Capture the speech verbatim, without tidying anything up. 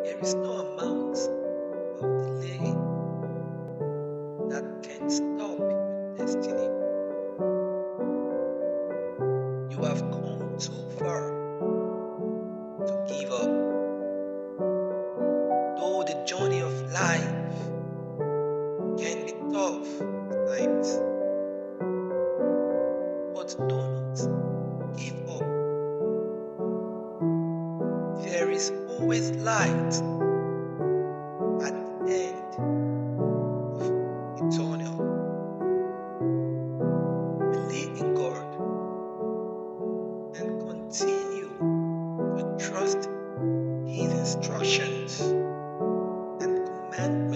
There is no amount of delay that can stop your destiny. You have come too far to give up. Though the journey of life can be tough at times, but do not give up. There is always light at the end of the tunnel. Believe in God and continue to trust His instructions and command